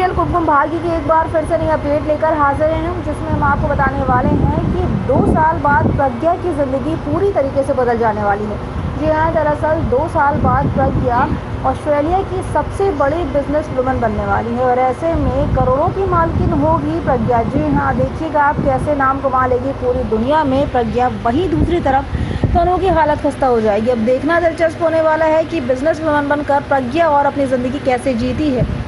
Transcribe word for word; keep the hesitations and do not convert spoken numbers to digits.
Serial Kumkum Bhagya की एक बार फिर से नई अपडेट लेकर हाजिर हैं, जिसमें हम आपको बताने वाले हैं कि दो साल बाद प्रज्ञा की ज़िंदगी पूरी तरीके से बदल जाने वाली है। जी हाँ, दरअसल दो साल बाद प्रज्ञा ऑस्ट्रेलिया की सबसे बड़ी बिजनेस वुमन बनने वाली है और ऐसे में करोड़ों की मालकिन होगी प्रज्ञा। जी हाँ, देखिएगा आप कैसे नाम कमा लेगी पूरी दुनिया में प्रज्ञा। वहीं दूसरी तरफ दोनों की हालत खस्ता हो जाएगी। अब देखना दिलचस्प होने वाला है कि बिजनेस वुमन बनकर प्रज्ञा और अपनी ज़िंदगी कैसे जीती है।